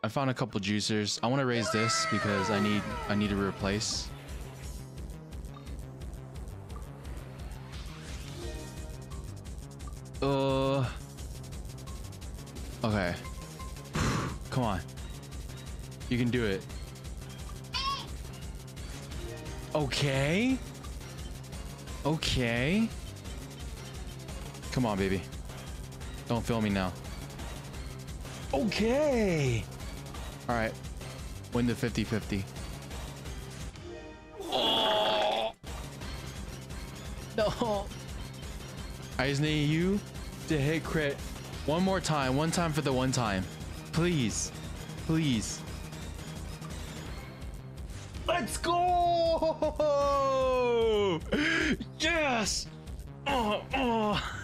I found a couple juicers. I want to raise this because I need to replace. Okay. Come on. You can do it. Okay. Okay. Come on, baby. Don't fail me now. Okay. All right. Win the 50-50. Oh. No. I just need you to hit crit one more time. One time for the one time. Please. Please. Let's go! Yes! Oh, oh.